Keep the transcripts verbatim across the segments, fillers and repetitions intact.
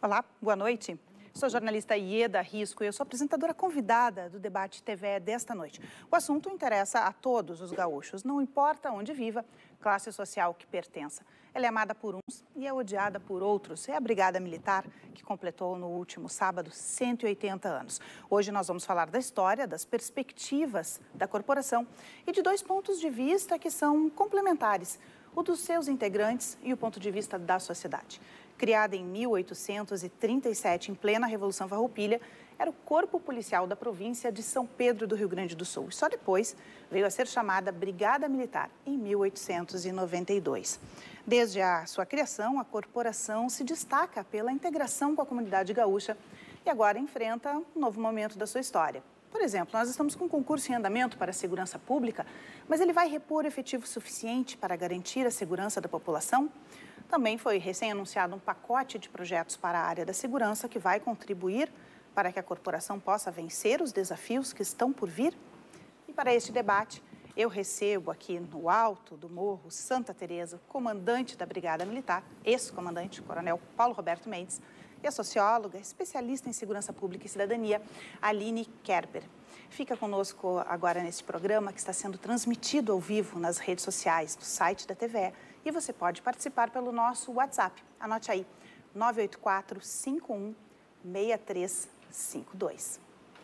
Olá, boa noite. Sou a jornalista Ieda Risco e eu sou apresentadora convidada do Debate T V desta noite. O assunto interessa a todos os gaúchos, não importa onde viva, classe social que pertença. Ela é amada por uns e é odiada por outros. É a Brigada Militar, que completou no último sábado cento e oitenta anos. Hoje nós vamos falar da história, das perspectivas da corporação e de dois pontos de vista que são complementares: o dos seus integrantes e o ponto de vista da sociedade. Criada em mil oitocentos e trinta e sete, em plena Revolução Farroupilha, era o corpo policial da província de São Pedro do Rio Grande do Sul. E só depois veio a ser chamada Brigada Militar, em mil oitocentos e noventa e dois. Desde a sua criação, a corporação se destaca pela integração com a comunidade gaúcha e agora enfrenta um novo momento da sua história. Por exemplo, nós estamos com um concurso em andamento para a segurança pública, mas ele vai repor efetivo suficiente para garantir a segurança da população? Também foi recém-anunciado um pacote de projetos para a área da segurança que vai contribuir para que a corporação possa vencer os desafios que estão por vir. E para este debate, eu recebo aqui no alto do Morro Santa Teresa, comandante da Brigada Militar, ex-comandante, coronel Paulo Roberto Mendes, e a socióloga, especialista em segurança pública e cidadania, Aline Kerber. Fica conosco agora neste programa que está sendo transmitido ao vivo nas redes sociais, no site da T V E, e você pode participar pelo nosso WhatsApp. Anote aí, nove oito quatro, cinco um, seis três cinco dois.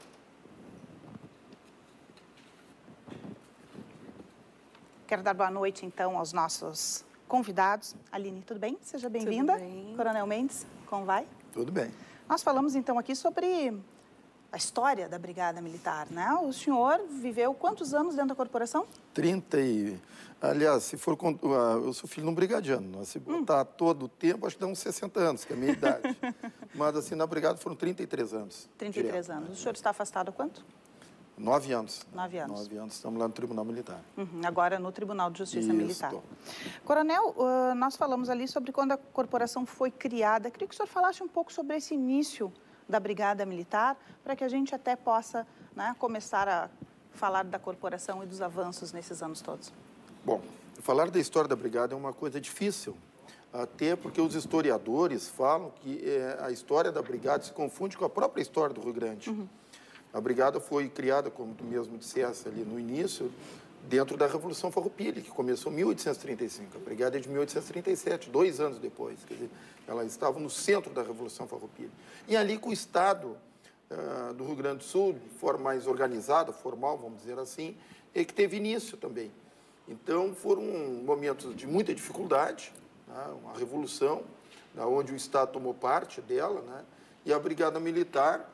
Quero dar boa noite, então, aos nossos convidados. Aline, tudo bem? Seja bem-vinda. Bem. Coronel Mendes, como vai? Tudo bem. Nós falamos, então, aqui sobre a história da Brigada Militar, né? O senhor viveu quantos anos dentro da corporação? trinta e... Aliás, se for... Eu sou filho de um brigadiano. Né? Se botar hum. todo o tempo, acho que dá uns sessenta anos, que é a minha idade. Mas, assim, na Brigada foram trinta e três anos. trinta e três direto, anos. né? O senhor está afastado há quanto? Nove anos. Nove anos. Nove anos. Estamos lá no Tribunal Militar. Uhum. Agora no Tribunal de Justiça Isso. Militar. Coronel, uh, nós falamos ali sobre quando a corporação foi criada. Queria que o senhor falasse um pouco sobre esse início da Brigada Militar, para que a gente até possa, né, começar a falar da corporação e dos avanços nesses anos todos. Bom, falar da história da Brigada é uma coisa difícil, até porque os historiadores falam que é, a história da Brigada se confunde com a própria história do Rio Grande. Uhum. A Brigada foi criada, como tu mesmo disseste ali no início, dentro da Revolução Farroupilha, que começou em mil oitocentos e trinta e cinco. A Brigada é de mil oitocentos e trinta e sete, dois anos depois. Quer dizer, ela estava no centro da Revolução Farroupilha. E ali com o Estado uh, do Rio Grande do Sul, de forma mais organizada, formal, vamos dizer assim, é que teve início também. Então, foram momentos de muita dificuldade, né? Uma revolução, né? Onde o Estado tomou parte dela, né? E a Brigada Militar,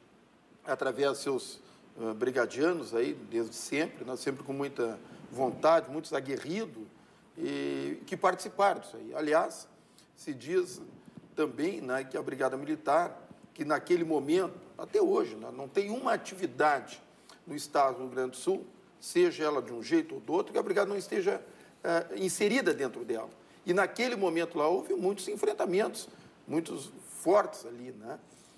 através de seus uh, brigadianos aí, desde sempre, né? Sempre com muita vontade, muitos aguerridos, e que participaram disso aí. Aliás, se diz também, né, que a Brigada Militar, que naquele momento, até hoje, né, não tem uma atividade no Estado do Rio Grande do Sul, seja ela de um jeito ou do outro, que a Brigada não esteja uh, inserida dentro dela. E naquele momento lá houve muitos enfrentamentos, muitos fortes ali, né?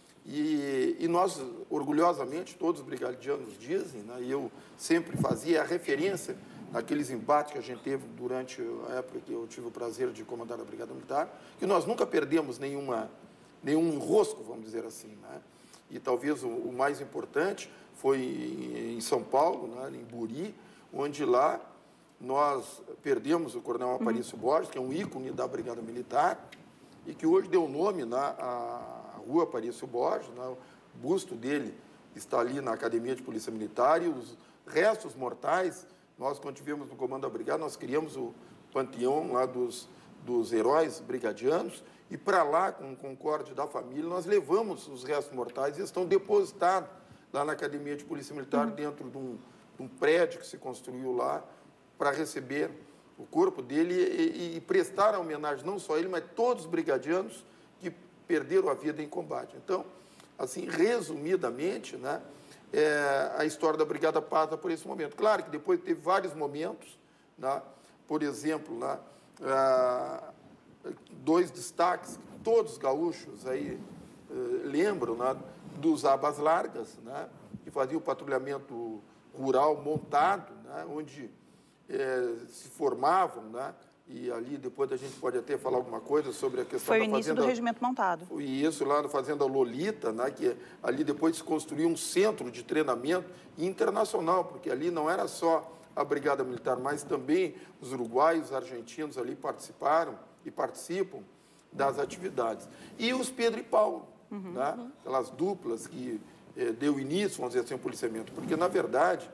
E, e nós, orgulhosamente, todos os brigadianos dizem, né, e eu sempre fazia a referência naqueles embates que a gente teve durante a época que eu tive o prazer de comandar a Brigada Militar, que nós nunca perdemos nenhuma, nenhum enrosco, vamos dizer assim, né? E talvez o, o mais importante foi em, em São Paulo, né, em Buri, onde lá nós perdemos o coronel Aparício uhum. Borges, que é um ícone da Brigada Militar, e que hoje deu nome, né, à Rua Aparício Borges, né? O busto dele está ali na Academia de Polícia Militar, e os restos mortais, nós, quando tivemos no comando da Brigada, nós criamos o panteão lá dos, dos heróis brigadianos, e para lá, com o concorde da família, nós levamos os restos mortais e estão depositados lá na Academia de Polícia Militar, uhum. dentro de um, de um prédio que se construiu lá, para receber o corpo dele e, e, e prestar a homenagem não só a ele, mas todos os brigadianos que perderam a vida em combate. Então, assim, resumidamente, né, é, a história da Brigada passa por esse momento. Claro que depois teve vários momentos, né, por exemplo, né, ah, dois destaques que todos os gaúchos aí eh, lembram, né, dos abas largas, né, que faziam o patrulhamento rural montado, né, onde eh, se formavam, né, e ali depois a gente pode até falar alguma coisa sobre a questão Foi da o início fazenda, do regimento montado. Foi isso lá na Fazenda Lolita, né, que ali depois se construiu um centro de treinamento internacional, porque ali não era só a Brigada Militar, mas também os uruguaios, os argentinos ali participaram e participam das atividades. E os Pedro e Paulo, uhum, né, uhum. aquelas duplas que eh, deu início, vamos dizer assim, ao policiamento, porque, na verdade,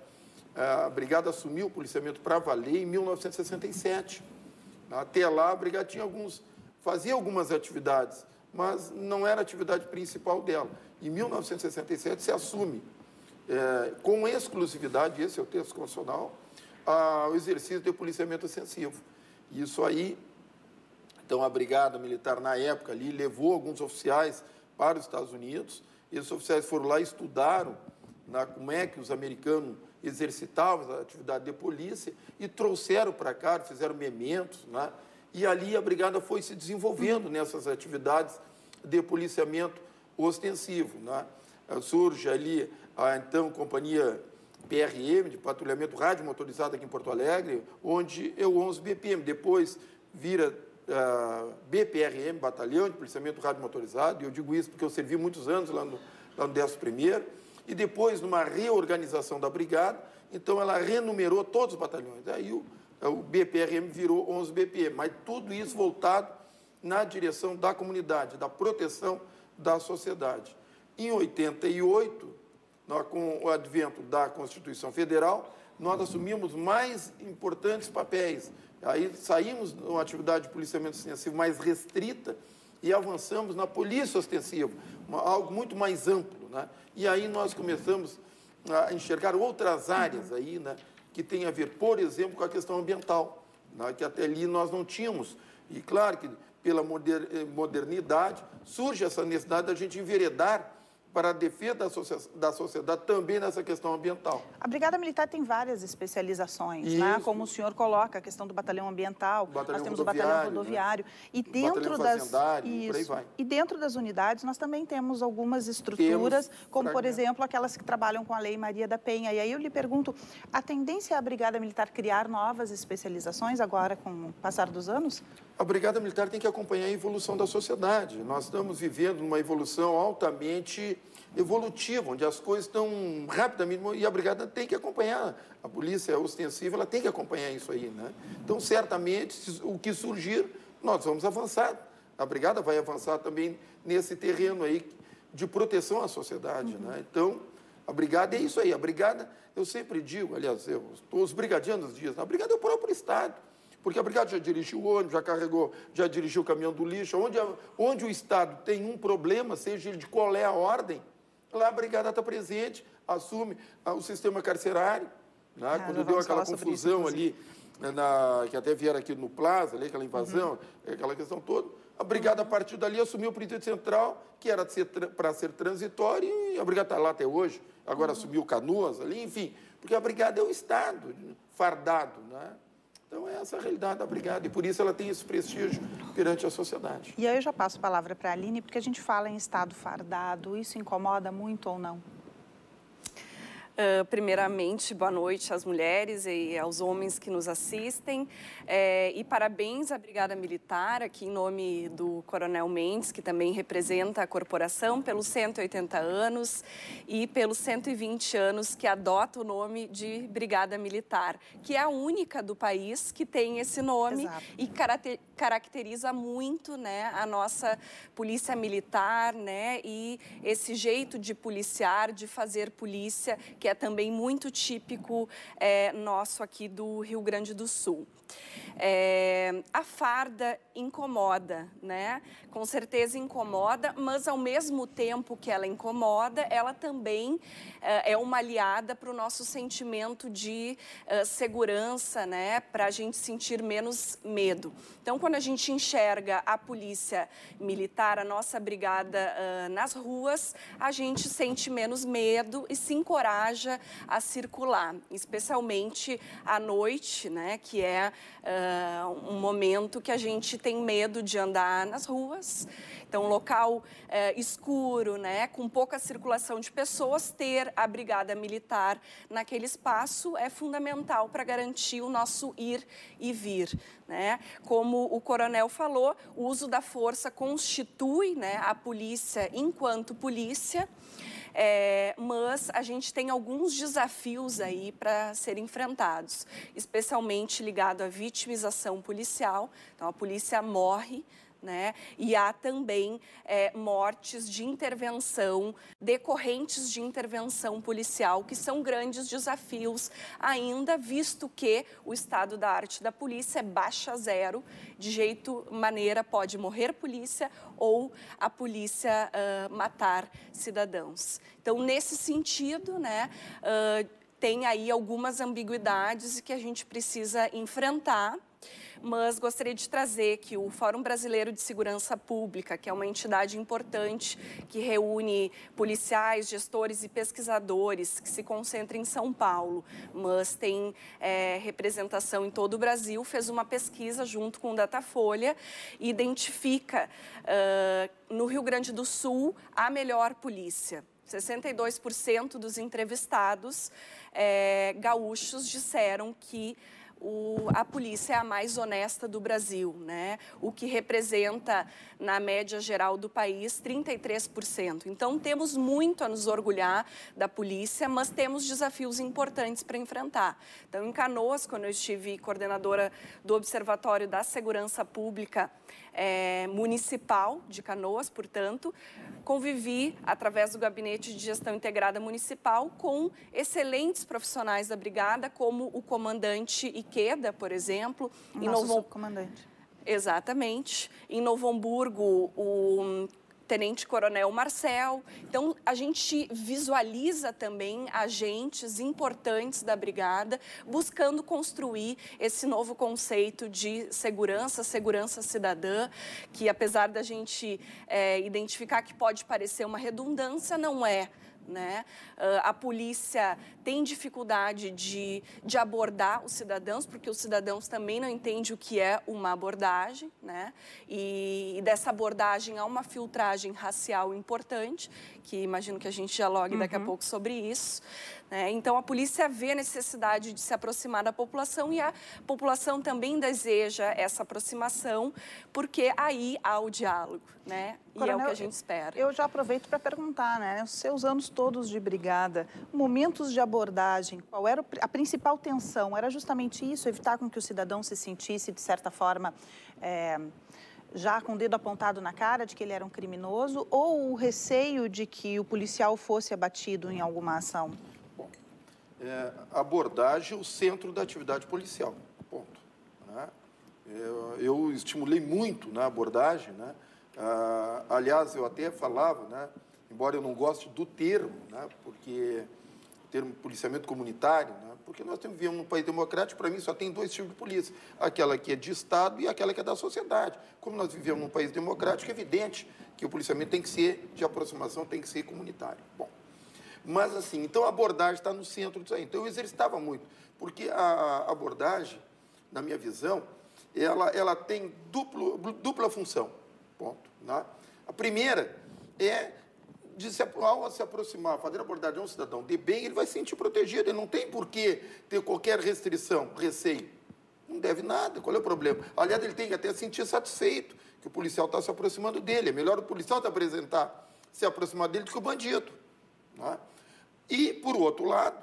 a Brigada assumiu o policiamento para valer em mil novecentos e sessenta e sete. Até lá, a Brigada tinha alguns, fazia algumas atividades, mas não era a atividade principal dela. Em mil novecentos e sessenta e sete, se assume, é, com exclusividade, esse é o texto constitucional, a, o exercício de policiamento ostensivo. Isso aí, então, a Brigada Militar, na época, ali, levou alguns oficiais para os Estados Unidos. Esses oficiais foram lá e estudaram na, como é que os americanos exercitavam a atividade de polícia e trouxeram para cá, fizeram mementos, né? E ali a Brigada foi se desenvolvendo nessas atividades de policiamento ostensivo, né? Surge ali a então companhia P R M, de patrulhamento rádio motorizado aqui em Porto Alegre, onde é o onze B P M, depois vira uh, B P R M, Batalhão de Policiamento Rádio Motorizado, e eu digo isso porque eu servi muitos anos lá no, lá no décimo primeiro, e depois, numa reorganização da Brigada, então ela renumerou todos os batalhões. Aí o, o B P R M virou onze B P M, mas tudo isso voltado na direção da comunidade, da proteção da sociedade. Em oitenta e oito, nós, com o advento da Constituição Federal, nós assumimos mais importantes papéis. Aí saímos de uma atividade de policiamento ostensivo mais restrita e avançamos na polícia ostensiva, uma, algo muito mais amplo, né? E aí nós começamos a enxergar outras áreas aí, né, que tem a ver, por exemplo, com a questão ambiental, né, que até ali nós não tínhamos. E claro que pela moder, modernidade surge essa necessidade da gente enveredar para a defesa da, da sociedade também nessa questão ambiental. A Brigada Militar tem várias especializações, né? Como o senhor coloca, a questão do batalhão ambiental, batalhão nós temos o batalhão rodoviário, né? E dentro das fazendário, por aí vai. E dentro das unidades nós também temos algumas estruturas, temos como por exemplo aquelas que trabalham com a Lei Maria da Penha. E aí eu lhe pergunto, a tendência é a Brigada Militar criar novas especializações agora com o passar dos anos? A Brigada Militar tem que acompanhar a evolução da sociedade. Nós estamos vivendo uma evolução altamente evolutiva, onde as coisas estão rapidamente, e a Brigada tem que acompanhar. A polícia ostensiva, ela tem que acompanhar isso aí, né? Então, certamente, o que surgir, nós vamos avançar. A Brigada vai avançar também nesse terreno aí de proteção à sociedade, uhum. né? Então, a Brigada é isso aí. A Brigada, eu sempre digo, aliás, eu, os brigadianos dizem, a Brigada é o próprio Estado. Porque a Brigada já dirigiu o ônibus, já carregou, já dirigiu o caminhão do lixo. Onde, a, onde o Estado tem um problema, seja ele de qual é a ordem, lá a Brigada está presente, assume ah, o sistema carcerário. Né? Ah, quando deu aquela confusão isso, ali, na, que até vieram aqui no Plaza, ali, aquela invasão, uhum. aquela questão toda, a Brigada, a partir dali, assumiu o Presídio Central, que era para ser transitório, e a Brigada está lá até hoje. Agora uhum. assumiu Canoas ali, enfim, porque a Brigada é o Estado fardado, né? Então, é essa a realidade da Brigada, e por isso ela tem esse prestígio perante a sociedade. E aí eu já passo a palavra para a Aline, porque a gente fala em Estado fardado, isso incomoda muito ou não? Uh, primeiramente, boa noite às mulheres e aos homens que nos assistem. É, e parabéns à Brigada Militar, aqui em nome do Coronel Mendes, que também representa a corporação, pelos cento e oitenta anos e pelos cento e vinte anos que adota o nome de Brigada Militar, que é a única do país que tem esse nome. Exato. E caracter, caracteriza muito, né, a nossa polícia militar, né, e esse jeito de policiar, de fazer polícia, que é também muito típico é, nosso aqui do Rio Grande do Sul. É, a farda incomoda, né? Com certeza incomoda, mas ao mesmo tempo que ela incomoda, ela também é, é uma aliada para o nosso sentimento de uh, segurança, né? Para a gente sentir menos medo. Então, quando a gente enxerga a polícia militar, a nossa brigada uh, nas ruas, a gente sente menos medo e se encoraja encoraja a circular, especialmente à noite, né, que é uh, um momento que a gente tem medo de andar nas ruas. Então, local uh, escuro, né, com pouca circulação de pessoas, ter a Brigada Militar naquele espaço é fundamental para garantir o nosso ir e vir, né? Como o coronel falou, o uso da força constitui, né, a polícia enquanto polícia, é, mas a gente tem alguns desafios aí para serem enfrentados, especialmente ligado à vitimização policial. Então, a polícia morre, né? E há também é, mortes de intervenção, decorrentes de intervenção policial, que são grandes desafios ainda, visto que o estado da arte da polícia é baixa zero, de jeito, maneira, pode morrer polícia ou a polícia uh, matar cidadãos. Então, nesse sentido, né, uh, tem aí algumas ambiguidades que a gente precisa enfrentar. Mas gostaria de trazer que o Fórum Brasileiro de Segurança Pública, que é uma entidade importante que reúne policiais, gestores e pesquisadores, que se concentra em São Paulo, mas tem é, representação em todo o Brasil, fez uma pesquisa junto com o Datafolha e identifica uh, no Rio Grande do Sul a melhor polícia. sessenta e dois por cento dos entrevistados é, gaúchos disseram que O, a polícia é a mais honesta do Brasil, né? O que representa, na média geral do país, trinta e três por cento. Então, temos muito a nos orgulhar da polícia, mas temos desafios importantes para enfrentar. Então, em Canoas, quando eu estive coordenadora do Observatório da Segurança Pública é, Municipal de Canoas, portanto, convivi, através do Gabinete de Gestão Integrada Municipal, com excelentes profissionais da Brigada, como o comandante Iqueda, por exemplo. Nosso em Novo... subcomandante. Exatamente. Em Novo Hamburgo, o tenente-coronel Marcel. Então, a gente visualiza também agentes importantes da Brigada, buscando construir esse novo conceito de segurança, segurança cidadã, que apesar da gente é, identificar que pode parecer uma redundância, não é. Né? Uh, a polícia tem dificuldade de, de abordar os cidadãos, porque os cidadãos também não entendem o que é uma abordagem, né? E, e dessa abordagem há uma filtragem racial importante, que imagino que a gente dialogue daqui uhum. a pouco sobre isso. Né? Então, a polícia vê a necessidade de se aproximar da população e a população também deseja essa aproximação, porque aí há o diálogo, né? Coronel, e é o que a gente espera. Eu já aproveito para perguntar, né? Os seus anos todos de brigada, momentos de abordagem, qual era a principal tensão? Era justamente isso, evitar com que o cidadão se sentisse, de certa forma, é, já com o dedo apontado na cara de que ele era um criminoso, ou o receio de que o policial fosse abatido em alguma ação? Bom, é, abordagem é o centro da atividade policial, ponto. Né? Eu, eu estimulei muito na abordagem, né? Ah, aliás, eu até falava, né, embora eu não goste do termo, né, porque o termo policiamento comunitário, né, porque nós temos, vivemos num país democrático, para mim só tem dois tipos de polícia, aquela que é de Estado e aquela que é da sociedade. Como nós vivemos num país democrático, é evidente que o policiamento tem que ser de aproximação, tem que ser comunitário. Bom, mas assim, então a abordagem está no centro disso aí. Então eu exercitava muito, porque a abordagem, na minha visão, ela, ela tem duplo, dupla função. Ponto, né? A primeira é de se, ao se aproximar, fazer abordagem a um cidadão de bem, ele vai se sentir protegido, ele não tem por que ter qualquer restrição, receio. Não deve nada, qual é o problema? Aliás, ele tem que até se sentir satisfeito que o policial está se aproximando dele. É melhor o policial se apresentar, se aproximar dele do que o bandido. Né? E, por outro lado,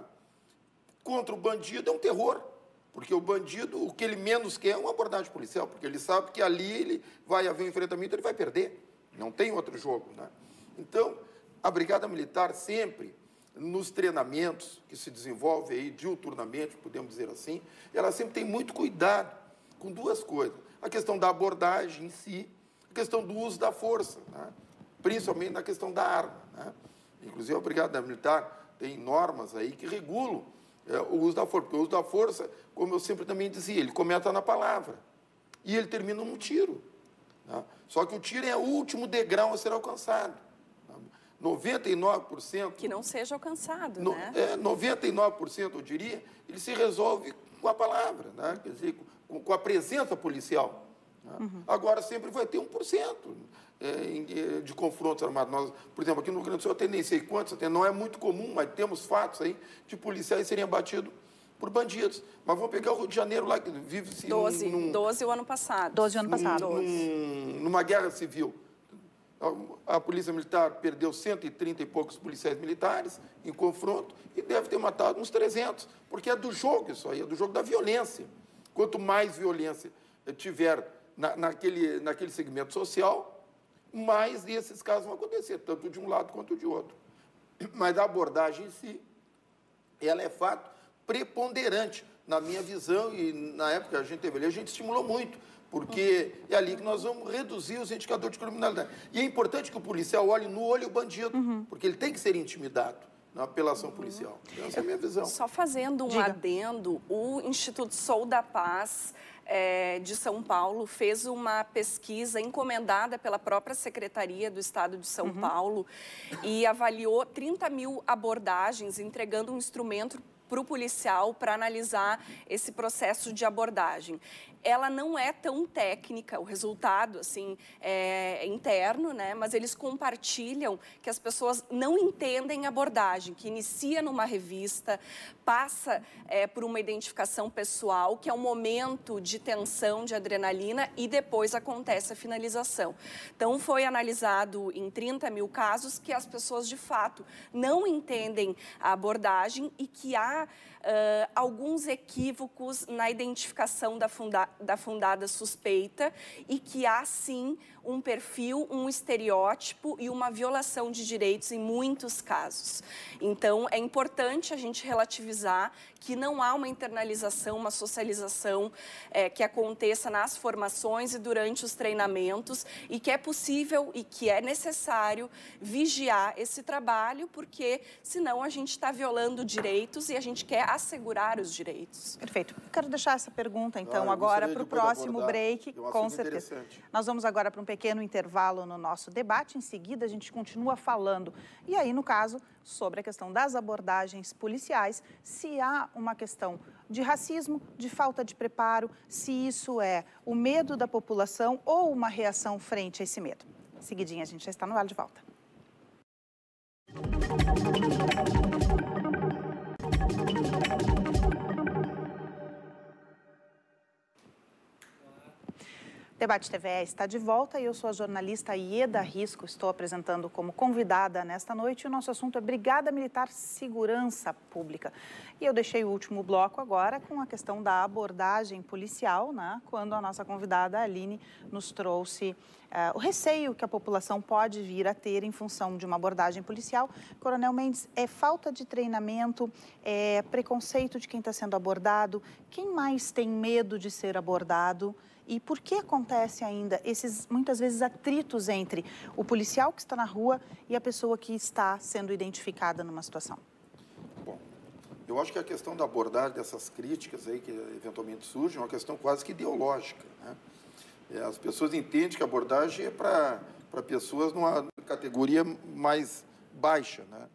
contra o bandido é um terror. Porque o bandido, o que ele menos quer é uma abordagem policial, porque ele sabe que ali ele vai haver um enfrentamento, ele vai perder. Não tem outro jogo, né? Então, a Brigada Militar sempre, nos treinamentos que se desenvolve aí diuturnamente, podemos dizer assim, ela sempre tem muito cuidado com duas coisas. A questão da abordagem em si, a questão do uso da força, né? Principalmente na questão da arma, né? Inclusive, a Brigada Militar tem normas aí que regulam É, o uso da força, porque o uso da força, como eu sempre também dizia, ele começa na palavra e ele termina num tiro. Né? Só que o tiro é o último degrau a ser alcançado. Né? noventa e nove por cento... Que não seja alcançado, no, né? É, noventa e nove por cento, eu diria, ele se resolve com a palavra, né? Quer dizer, com, com a presença policial. Né? Uhum. Agora, sempre vai ter um por cento é, de confrontos armados. Nós, por exemplo, aqui no Rio Grande do Sul, até nem sei quantos, até não é muito comum, mas temos fatos aí de policiais serem abatidos por bandidos. Mas vamos pegar o Rio de Janeiro lá, que vive-se... doze, num, doze o ano passado. doze o ano passado. Num, num, numa guerra civil. A, a Polícia Militar perdeu cento e trinta e poucos policiais militares em confronto e deve ter matado uns trezentos, porque é do jogo isso aí, é do jogo da violência. Quanto mais violência tiver na, naquele, naquele segmento social, mais desses casos vão acontecer, tanto de um lado quanto de outro. Mas a abordagem em si, ela é fato preponderante, na minha visão, e na época que a gente teve ali, a gente estimulou muito, porque é ali que nós vamos reduzir os indicadores de criminalidade. E é importante que o policial olhe no olho o bandido, uhum. porque ele tem que ser intimidado na apelação policial. Essa é a minha visão. Só fazendo um Diga. adendo, o Instituto Sou da Paz é, de São Paulo fez uma pesquisa encomendada pela própria Secretaria do Estado de São uhum. Paulo e avaliou trinta mil abordagens, entregando um instrumento para o policial para analisar esse processo de abordagem. Ela não é tão técnica, o resultado assim é interno, né? Mas eles compartilham que as pessoas não entendem a abordagem, que inicia numa revista, passa é, por uma identificação pessoal, que é um momento de tensão, de adrenalina, e depois acontece a finalização. Então, foi analisado em trinta mil casos que as pessoas, de fato, não entendem a abordagem e que há Uh, alguns equívocos na identificação da, funda da fundada suspeita e que há, sim, um perfil, um estereótipo e uma violação de direitos em muitos casos. Então, é importante a gente relativizar que não há uma internalização, uma socialização é, que aconteça nas formações e durante os treinamentos e que é possível e que é necessário vigiar esse trabalho, porque senão a gente está violando direitos e a gente quer assegurar os direitos. Perfeito. Quero deixar essa pergunta, então, ah, agora para o próximo break, é um com certeza. Nós vamos agora para um pequeno intervalo no nosso debate. Em seguida, a gente continua falando. E aí, no caso, sobre a questão das abordagens policiais, se há uma questão de racismo, de falta de preparo, se isso é o medo da população ou uma reação frente a esse medo. Seguidinha, a gente já está no ar de volta. Debate T V E está de volta e eu sou a jornalista Ieda Risco, estou apresentando como convidada nesta noite. O nosso assunto é Brigada Militar Segurança Pública. E eu deixei o último bloco agora com a questão da abordagem policial, né? Quando a nossa convidada, a Aline, nos trouxe uh, o receio que a população pode vir a ter em função de uma abordagem policial. Coronel Mendes, é falta de treinamento, é preconceito de quem está sendo abordado? Quem mais tem medo de ser abordado? E por que acontece ainda esses, muitas vezes, atritos entre o policial que está na rua e a pessoa que está sendo identificada numa situação? Bom, eu acho que a questão da abordagem dessas críticas aí que eventualmente surgem é uma questão quase que ideológica, né? As pessoas entendem que a abordagem é para para pessoas numa categoria mais baixa, né?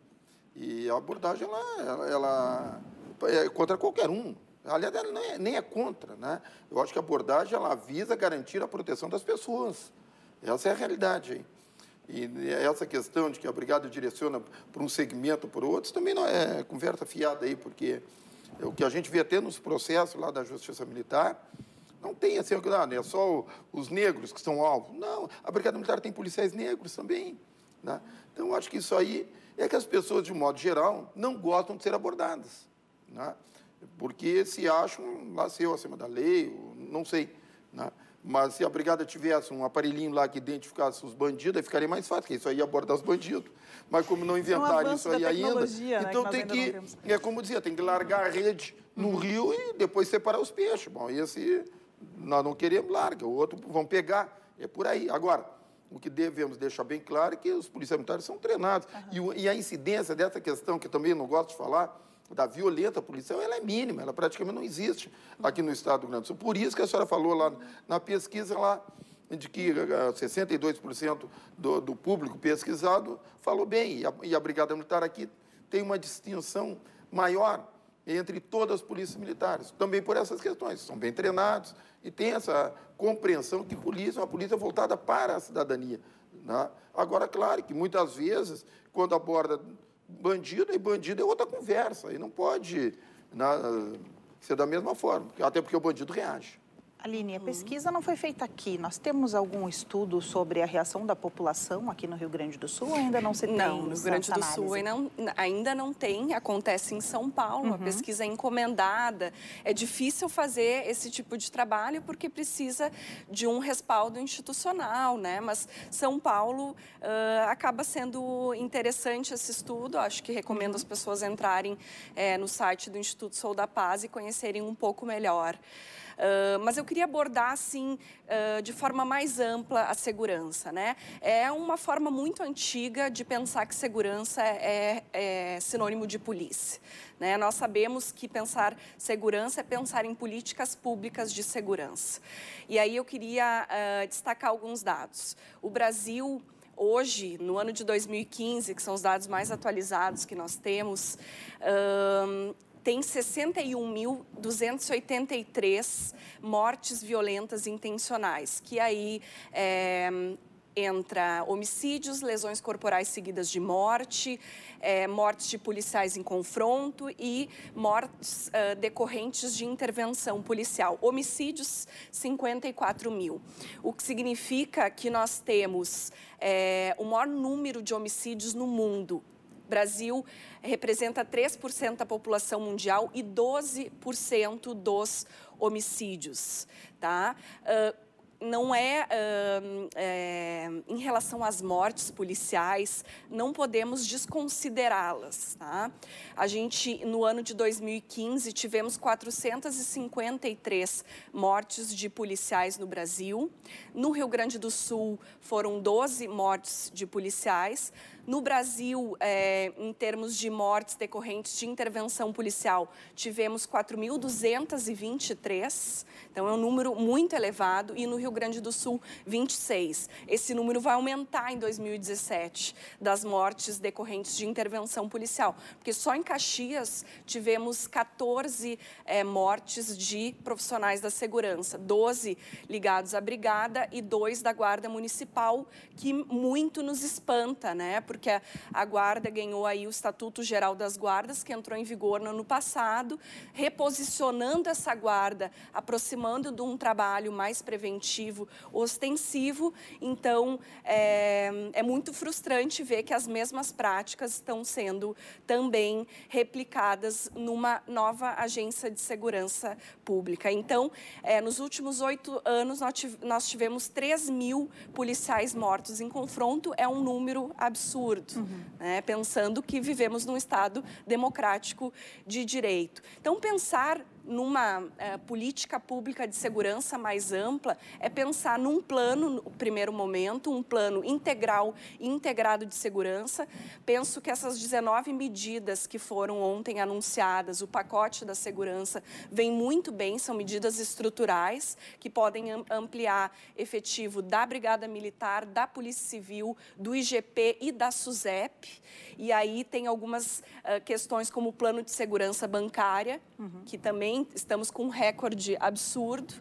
E a abordagem, ela, ela, ela é contra qualquer um. Aliás, ela nem é, nem é contra, né? Eu acho que a abordagem, ela visa garantir a proteção das pessoas. Essa é a realidade aí. E essa questão de que a brigada direciona para um segmento ou para outro, isso também não é conversa fiada aí, porque o que a gente vê até nos processos lá da Justiça Militar, não tem assim, não, é só os negros que são alvo. Não, a brigada militar tem policiais negros também, né? Então, eu acho que isso aí é que as pessoas, de modo geral, não gostam de ser abordadas, né? Porque se acham lá seu acima da lei, não sei, né? Mas se a brigada tivesse um aparelhinho lá que identificasse os bandidos, aí ficaria mais fácil, porque isso aí ia abordar os bandidos. Mas como não inventaram é um isso aí ainda, né, então tem que, é como dizia, tem que largar a rede no uhum. rio e depois separar os peixes. Bom, esse nós não queremos, larga, o outro vão pegar, é por aí. Agora, o que devemos deixar bem claro é que os policiais militares são treinados. Uhum. E, e a incidência dessa questão, que eu também não gosto de falar, da violência policial, ela é mínima, ela praticamente não existe aqui no estado do Rio Grande do Sul. Por isso que a senhora falou lá na pesquisa lá de que sessenta e dois por cento do, do público pesquisado falou bem, e a, e a Brigada Militar aqui tem uma distinção maior entre todas as polícias militares, também por essas questões, são bem treinados e tem essa compreensão que polícia é uma polícia voltada para a cidadania, né? Agora, claro que muitas vezes, quando aborda bandido, e bandido é outra conversa, e não pode, né, ser da mesma forma, até porque o bandido reage. Aline, a pesquisa não foi feita aqui. Nós temos algum estudo sobre a reação da população aqui no Rio Grande do Sul? Ou ainda não se tem? Não, no Rio Grande do Sul ainda não, ainda não tem. Acontece em São Paulo, uhum. A pesquisa é encomendada. É difícil fazer esse tipo de trabalho porque precisa de um respaldo institucional, né? Mas São Paulo uh, acaba sendo interessante esse estudo. Acho que recomendo uhum. as pessoas entrarem é, no site do Instituto Sou da Paz e conhecerem um pouco melhor. Uh, mas eu queria abordar, assim, uh, de forma mais ampla a segurança, né? É uma forma muito antiga de pensar que segurança é, é sinônimo de polícia, né? Nós sabemos que pensar segurança é pensar em políticas públicas de segurança. E aí eu queria uh, destacar alguns dados. O Brasil, hoje, no ano de dois mil e quinze, que são os dados mais atualizados que nós temos, uh, tem sessenta e um mil duzentos e oitenta e três mortes violentas intencionais, que aí é, entra homicídios, lesões corporais seguidas de morte, é, mortes de policiais em confronto e mortes uh, decorrentes de intervenção policial. Homicídios, cinquenta e quatro mil, o que significa que nós temos é, o maior número de homicídios no mundo. O Brasil representa três por cento da população mundial e doze por cento dos homicídios, tá? Uh, não é, uh, é, em relação às mortes policiais, não podemos desconsiderá-las, tá? A gente, no ano de dois mil e quinze, tivemos quatrocentas e cinquenta e três mortes de policiais no Brasil. No Rio Grande do Sul, foram doze mortes de policiais. No Brasil, é, em termos de mortes decorrentes de intervenção policial, tivemos quatro mil duzentas e vinte e três, então é um número muito elevado, e no Rio Grande do Sul, vinte e seis. Esse número vai aumentar em dois mil e dezessete, das mortes decorrentes de intervenção policial, porque só em Caxias tivemos quatorze é, mortes de profissionais da segurança, doze ligados à brigada e dois da Guarda Municipal, que muito nos espanta, né? Porque a, a Guarda ganhou aí o Estatuto Geral das Guardas, que entrou em vigor no ano passado, reposicionando essa guarda, aproximando de um trabalho mais preventivo, ostensivo. Então, é, é muito frustrante ver que as mesmas práticas estão sendo também replicadas numa nova agência de segurança pública. Então, é, nos últimos oito anos, nós tivemos três mil policiais mortos em confronto, é um número absurdo. Uhum. Né? Pensando que vivemos num Estado democrático de direito. Então, pensar numa é, política pública de segurança mais ampla é pensar num plano, no primeiro momento, um plano integral e integrado de segurança. Penso que essas dezenove medidas que foram ontem anunciadas, o pacote da segurança, vem muito bem, são medidas estruturais que podem ampliar efetivo da Brigada Militar, da Polícia Civil, do I G P e da SUSEP. E aí tem algumas uh, questões como o plano de segurança bancária, uhum. que também estamos com um recorde absurdo,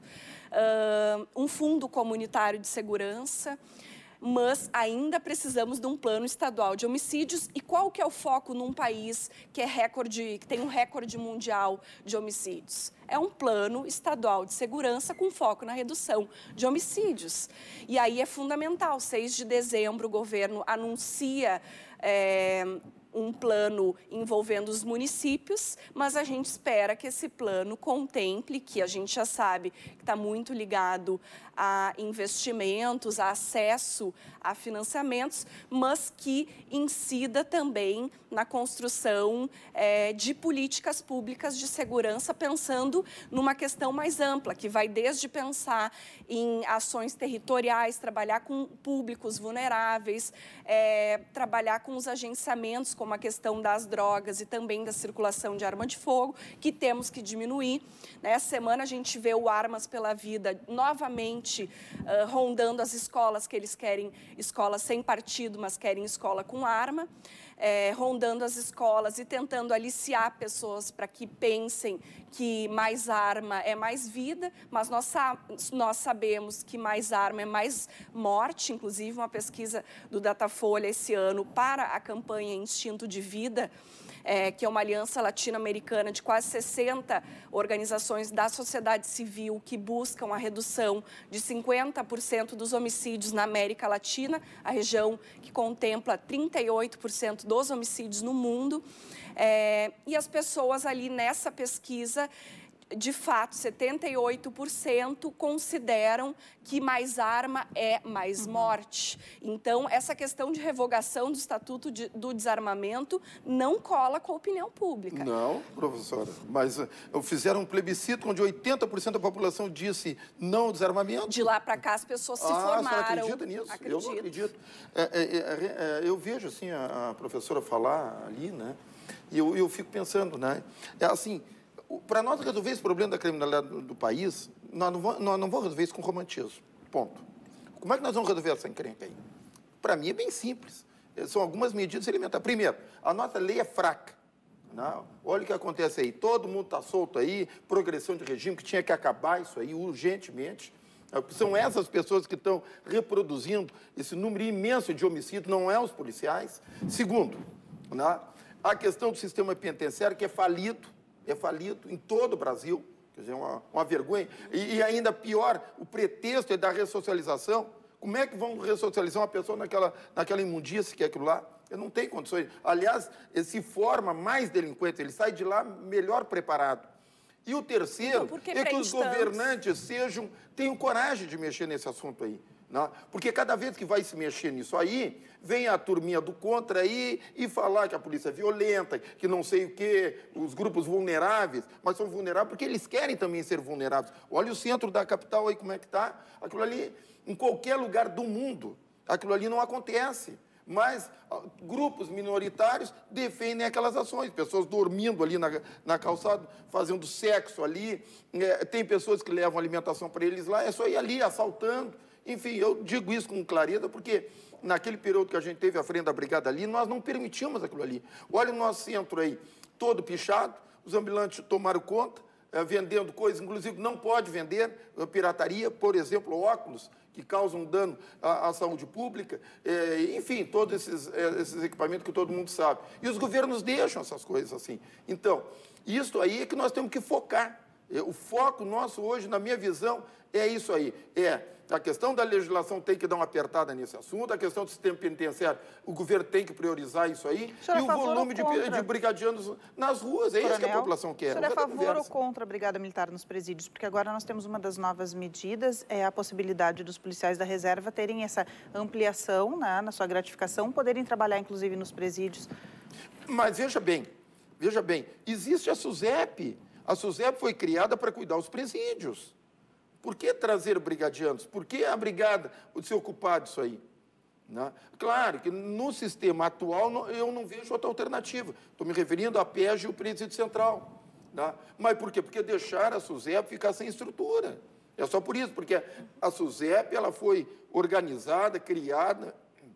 uh, um fundo comunitário de segurança, mas ainda precisamos de um plano estadual de homicídios. E qual que é o foco num país que, é recorde, que tem um recorde mundial de homicídios? É um plano estadual de segurança com foco na redução de homicídios. E aí é fundamental, seis de dezembro o governo anuncia é, um plano envolvendo os municípios, mas a gente espera que esse plano contemple, que a gente já sabe que está muito ligado a investimentos, a acesso a financiamentos, mas que incida também na construção é, de políticas públicas de segurança, pensando numa questão mais ampla, que vai desde pensar em ações territoriais, trabalhar com públicos vulneráveis, é, trabalhar com os agenciamentos, como a questão das drogas e também da circulação de arma de fogo, que temos que diminuir. Nessa semana a gente vê o Armas pela Vida novamente uh, rondando as escolas, que eles querem escolas sem partido, mas querem escola com arma. É, rondando as escolas e tentando aliciar pessoas para que pensem que mais arma é mais vida, mas nós, sa nós sabemos que mais arma é mais morte. Inclusive, uma pesquisa do Datafolha esse ano para a campanha Instinto de Vida, É, que é uma aliança latino-americana de quase sessenta organizações da sociedade civil que buscam a redução de cinquenta por cento dos homicídios na América Latina, a região que contempla trinta e oito por cento dos homicídios no mundo. É, e as pessoas ali nessa pesquisa, de fato, setenta e oito por cento consideram que mais arma é mais uhum. morte. Então, essa questão de revogação do Estatuto de, do Desarmamento não cola com a opinião pública. Não, professora, mas uh, fizeram um plebiscito onde oitenta por cento da população disse não ao desarmamento. De lá para cá, as pessoas se ah, formaram. Ah, você acredita nisso? Acredito. Eu não acredito. É, é, é, é, eu vejo, assim, a, a professora falar ali, né, e eu, eu fico pensando, né, é assim... Para nós resolver esse problema da criminalidade do, do país, nós não, vamos, nós não vamos resolver isso com romantismo. Ponto. Como é que nós vamos resolver essa encrenca aí? Para mim é bem simples. São algumas medidas elementares. Primeiro, a nossa lei é fraca. Não, olha o que acontece aí. Todo mundo está solto aí, progressão de regime, que tinha que acabar isso aí urgentemente. São essas pessoas que estão reproduzindo esse número imenso de homicídios, não é os policiais. Segundo, né, a questão do sistema penitenciário, que é falido, é falido em todo o Brasil, quer dizer, uma, uma vergonha. E, e ainda pior, o pretexto é da ressocialização. Como é que vão ressocializar uma pessoa naquela, naquela imundície que é aquilo lá? Eu não tenho condições. Aliás, ele se forma mais delinquente, ele sai de lá melhor preparado. E o terceiro então, que é que os governantes sejam, tenham coragem de mexer nesse assunto aí. Não? Porque cada vez que vai se mexer nisso aí, vem a turminha do contra aí e falar que a polícia é violenta, que não sei o quê, os grupos vulneráveis, mas são vulneráveis porque eles querem também ser vulneráveis. Olha o centro da capital aí como é que está. Aquilo ali, em qualquer lugar do mundo, aquilo ali não acontece. Mas grupos minoritários defendem aquelas ações, pessoas dormindo ali na, na calçada, fazendo sexo ali, é, tem pessoas que levam alimentação para eles lá, é só ir ali assaltando. Enfim, eu digo isso com clareza porque naquele período que a gente teve à frente da brigada ali, nós não permitimos aquilo ali. Olha o nosso centro aí, todo pichado, os ambulantes tomaram conta, é, vendendo coisas, inclusive não pode vender, é, pirataria, por exemplo, óculos, que causam dano à, à saúde pública, é, enfim, todos esses, é, esses equipamentos que todo mundo sabe. E os governos deixam essas coisas assim. Então, isso aí é que nós temos que focar. É, o foco nosso hoje, na minha visão, é isso aí, é... A questão da legislação tem que dar uma apertada nesse assunto, a questão do sistema penitenciário, o governo tem que priorizar isso aí, e o volume de, de brigadianos nas ruas, é isso que a população quer. O senhor é a favor ou contra a Brigada Militar nos presídios? Porque agora nós temos uma das novas medidas, é a possibilidade dos policiais da reserva terem essa ampliação, né, na sua gratificação, poderem trabalhar, inclusive, nos presídios. Mas veja bem, veja bem, existe a SUSEP. A SUSEP foi criada para cuidar dos presídios. Por que trazer brigadianos? Por que a brigada se ocupar disso aí? Né? Claro que no sistema atual eu não vejo outra alternativa. Estou me referindo à P E G e o Presídio Central. Né? Mas por quê? Porque deixaram a SUSEP ficar sem estrutura. É só por isso, porque a SUSEP ela foi organizada, criada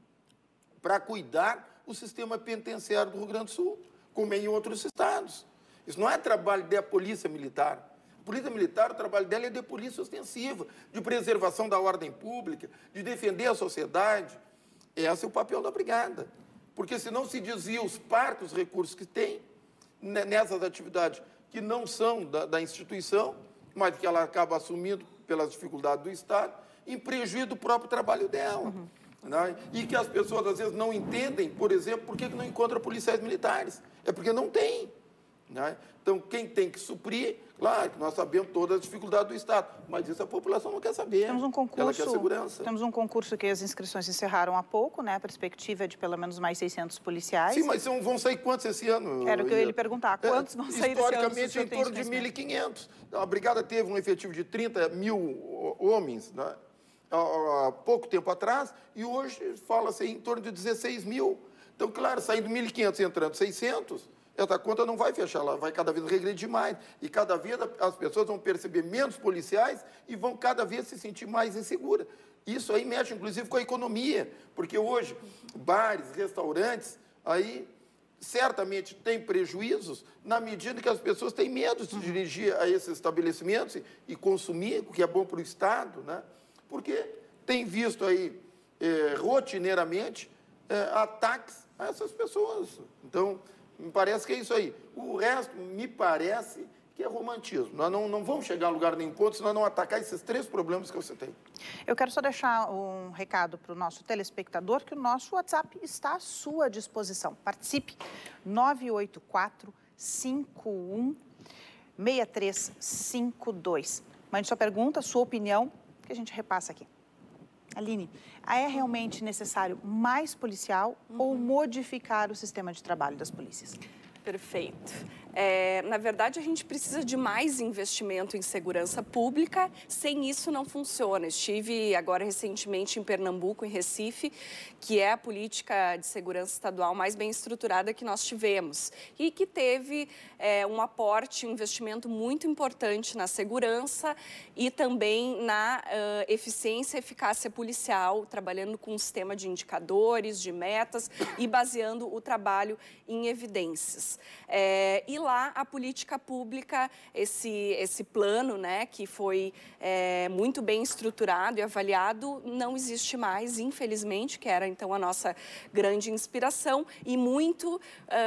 para cuidar do sistema penitenciário do Rio Grande do Sul, como em outros estados. Isso não é trabalho da Polícia Militar. A Polícia Militar, o trabalho dela é de polícia ostensiva, de preservação da ordem pública, de defender a sociedade. Esse é o papel da brigada. Porque senão se desvia os partos recursos que tem nessas atividades que não são da, da instituição, mas que ela acaba assumindo pelas dificuldades do Estado, em prejuízo do próprio trabalho dela. Uhum. Né? E que as pessoas, às vezes, não entendem, por exemplo, por que não encontram policiais militares. É porque não tem. Né? Então, quem tem que suprir, claro, nós sabemos todas as dificuldades do Estado, mas isso a população não quer saber. Temos um concurso, ela quer segurança. Temos um concurso que as inscrições encerraram há pouco, né? A perspectiva é de pelo menos mais seiscentos policiais. Sim, mas são, vão sair quantos esse ano? Era o que eu ia lhe perguntar, quantos é, vão sair historicamente, esse ano? em torno de mil e quinhentos. A Brigada teve um efetivo de trinta mil homens, né? há, há pouco tempo atrás, e hoje fala-se em torno de dezesseis mil. Então, claro, saindo mil e quinhentos, entrando seiscentos, essa conta não vai fechar, ela vai cada vez regredir mais. E cada vez as pessoas vão perceber menos policiais e vão cada vez se sentir mais inseguras. Isso aí mexe, inclusive, com a economia, porque hoje, bares, restaurantes, aí certamente tem prejuízos na medida que as pessoas têm medo de dirigir a esses estabelecimentos e consumir, o que é bom para o Estado, né? Porque tem visto aí, é, rotineiramente, é, ataques a essas pessoas. Então, me parece que é isso aí. O resto, me parece que é romantismo. Nós não, não vamos chegar a lugar nenhum ponto se nós não atacar esses três problemas que você tem. Eu quero só deixar um recado para o nosso telespectador, que o nosso WhatsApp está à sua disposição. Participe, nove oito quatro, cinco um, seis três cinco dois. Mande sua pergunta, sua opinião, que a gente repassa aqui. Aline, é realmente necessário mais policial uhum. ou modificar o sistema de trabalho das polícias? Perfeito. É, na verdade, a gente precisa de mais investimento em segurança pública. Sem isso, não funciona. Estive agora recentemente em Pernambuco, em Recife, que é a política de segurança estadual mais bem estruturada que nós tivemos e que teve é, um aporte, um investimento muito importante na segurança e também na uh, eficiência e eficácia policial, trabalhando com um sistema de indicadores, de metas e baseando o trabalho em evidências. É, e lá a política pública, esse, esse plano, né, que foi é, muito bem estruturado e avaliado, não existe mais, infelizmente, que era então a nossa grande inspiração e muito uh,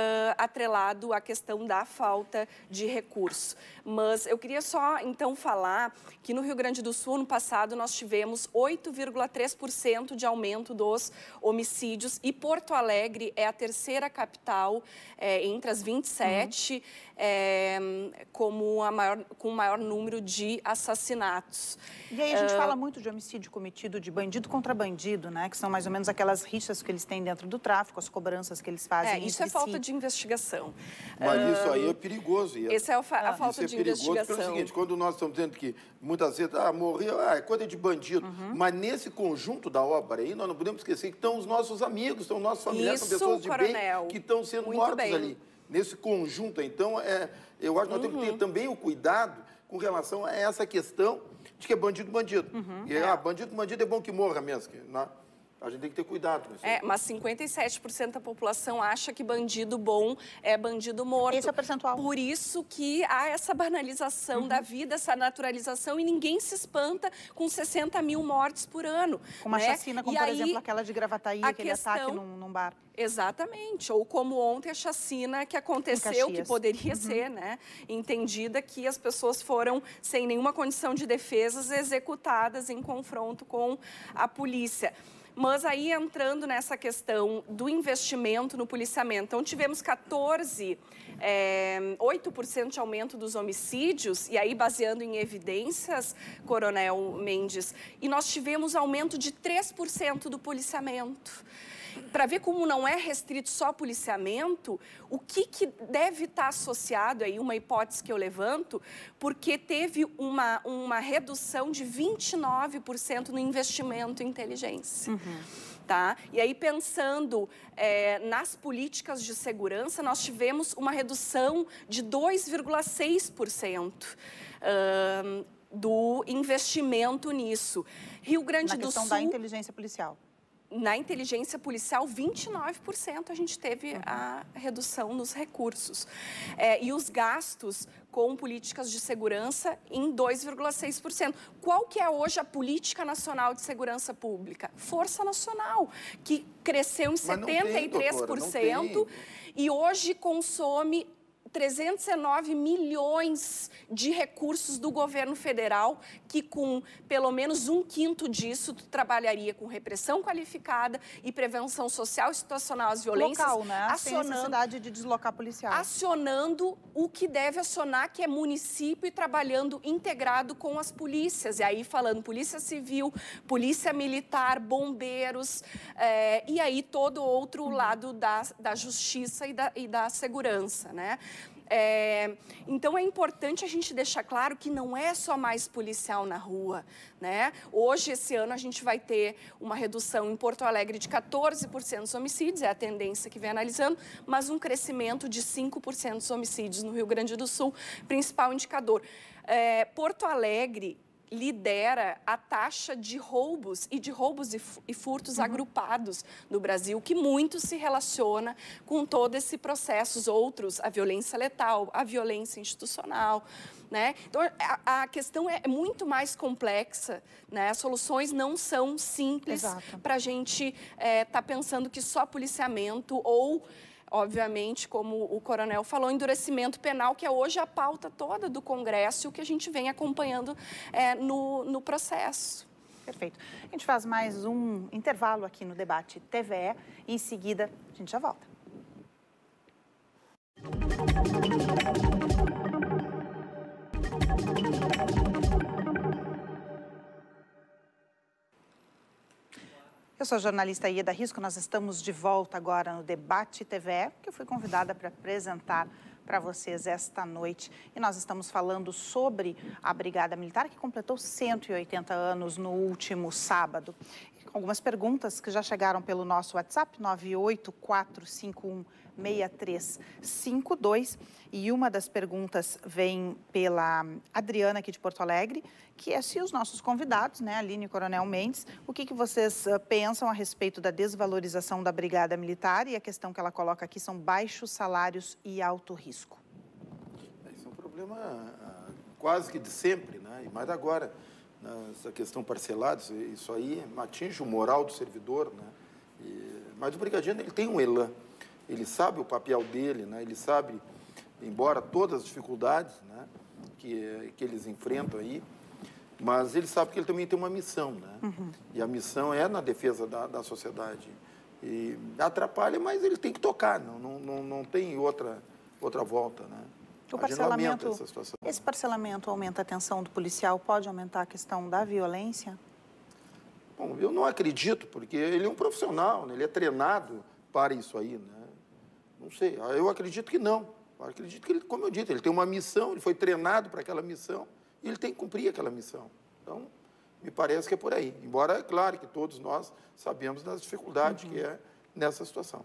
atrelado à questão da falta de recurso. Mas eu queria só então falar que no Rio Grande do Sul, no passado, nós tivemos oito vírgula três por cento de aumento dos homicídios e Porto Alegre é a terceira capital é, entre as vinte e sete uhum. é, como a maior, com o maior número de assassinatos. E aí a gente uh, fala muito de homicídio cometido de bandido contra bandido, né? Que são mais ou menos aquelas rixas que eles têm dentro do tráfico, as cobranças que eles fazem. É, isso é falta si. de investigação. Mas uh, isso aí é perigoso. E esse é a, a falta é de investigação. Pelo seguinte, quando nós estamos dizendo que muitas vezes, ah, morreu, ah, é coisa de bandido. Uhum. Mas nesse conjunto da obra aí, nós não podemos esquecer que estão os nossos amigos, estão nossos familiares, isso, são pessoas de coronel, bem que estão sendo muito mortos bem. ali. Nesse conjunto, então, é, eu acho que nós uhum. temos que ter também o cuidado com relação a essa questão de que é bandido, bandido. Uhum. E, é. ah, bandido, bandido é bom que morra mesmo. Que, né? A gente tem que ter cuidado com isso. É, mas cinquenta e sete por cento da população acha que bandido bom é bandido morto. Esse é o percentual. Por isso que há essa banalização uhum. da vida, essa naturalização, e ninguém se espanta com sessenta mil mortes por ano. Com uma né? chacina, como, e por aí, exemplo, aquela de Gravataí, aquele questão... ataque num, num bar. Exatamente, ou como ontem a chacina que aconteceu, que poderia uhum. ser, né, entendida que as pessoas foram, sem nenhuma condição de defesa, executadas em confronto com a polícia. Mas aí, entrando nessa questão do investimento no policiamento, então tivemos quatorze, é, oito por cento de aumento dos homicídios, e aí baseando em evidências, Coronel Mendes, e nós tivemos aumento de três por cento do policiamento. Para ver como não é restrito só policiamento, o que, que deve estar associado, aí uma hipótese que eu levanto, porque teve uma, uma redução de vinte e nove por cento no investimento em inteligência. Uhum. Tá? E aí, pensando é, nas políticas de segurança, nós tivemos uma redução de dois vírgula seis por cento. Uh, do investimento nisso. Rio Grande do Sul... Na questão da inteligência policial. Na inteligência policial, vinte e nove por cento a gente teve a redução nos recursos. É, e os gastos com políticas de segurança em dois vírgula seis por cento. Qual que é hoje a política nacional de segurança pública? Força Nacional, que cresceu em setenta e três por cento e hoje consome trezentos e nove milhões de recursos do governo federal, que com pelo menos um quinto disso tu trabalharia com repressão qualificada e prevenção social e situacional às violências. Local, né? Acionando, sem necessidade de deslocar policiais. Acionando o que deve acionar, que é município, e trabalhando integrado com as polícias. E aí falando polícia civil, polícia militar, bombeiros, é, e aí todo outro uhum. lado da, da justiça e da, e da segurança, né? É, então, é importante a gente deixar claro que não é só mais policial na rua, né? Hoje, esse ano, a gente vai ter uma redução em Porto Alegre de quatorze por cento dos homicídios, é a tendência que vem analisando, mas um crescimento de cinco por cento dos homicídios no Rio Grande do Sul, principal indicador. É, Porto Alegre lidera a taxa de roubos e de roubos e furtos uhum. agrupados no Brasil, que muito se relaciona com todo esse processo, os outros, a violência letal, a violência institucional, né? Então, a, a questão é muito mais complexa, né? As soluções não são simples para a gente estar é, tá pensando que só policiamento ou... Obviamente, como o coronel falou, endurecimento penal, que é hoje a pauta toda do Congresso e o que a gente vem acompanhando é, no, no processo. Perfeito. A gente faz mais um intervalo aqui no Debate T V E e, em seguida, a gente já volta. Eu sou a jornalista Ieda Risco, nós estamos de volta agora no Debate T V E, que eu fui convidada para apresentar para vocês esta noite. E nós estamos falando sobre a Brigada Militar, que completou cento e oitenta anos no último sábado. E algumas perguntas que já chegaram pelo nosso WhatsApp, nove oito quatro cinco um seis três cinco dois. E uma das perguntas vem pela Adriana, aqui de Porto Alegre, que é se os nossos convidados, né, Aline e Coronel Mendes, o que, que vocês uh, pensam a respeito da desvalorização da Brigada Militar, e a questão que ela coloca aqui são baixos salários e alto risco. Isso é um problema uh, quase que de sempre, né? E mais agora, né, essa questão parcelada, isso aí atinge o moral do servidor, né? E, mas o brigadiano, ele tem um elan, ele sabe o papel dele, né? Ele sabe, embora todas as dificuldades, né, que, que eles enfrentam aí, mas ele sabe que ele também tem uma missão, né? Uhum. E a missão é na defesa da, da sociedade. E atrapalha, mas ele tem que tocar, não, não, não, não tem outra, outra volta, né? O parcelamento, essa situação. Esse parcelamento aumenta a tensão do policial, pode aumentar a questão da violência? Bom, eu não acredito, porque ele é um profissional, né? Ele é treinado para isso aí, né? Não sei, eu acredito que não. Eu acredito que, ele, como eu disse, ele tem uma missão, ele foi treinado para aquela missão, e ele tem que cumprir aquela missão. Então, me parece que é por aí. Embora, é claro que todos nós sabemos das dificuldades uhum. que é nessa situação.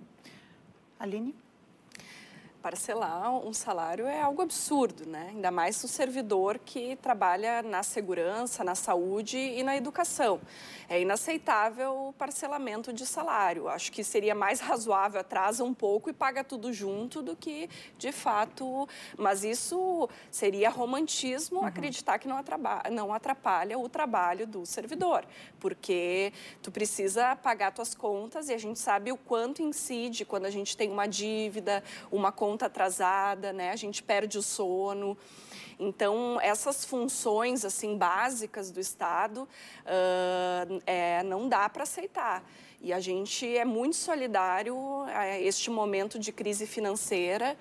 Aline? Parcelar um salário é algo absurdo, né? Ainda mais o servidor que trabalha na segurança, na saúde e na educação. É inaceitável o parcelamento de salário. Acho que seria mais razoável, atrasa um pouco e paga tudo junto do que, de fato... Mas isso seria romantismo, uhum. acreditar que não atrapalha, não atrapalha o trabalho do servidor. Porque tu precisa pagar tuas contas e a gente sabe o quanto incide quando a gente tem uma dívida, uma conta atrasada, né? A gente perde o sono. Então, essas funções assim básicas do Estado uh, é, não dá para aceitar. E a gente é muito solidário a este momento de crise financeira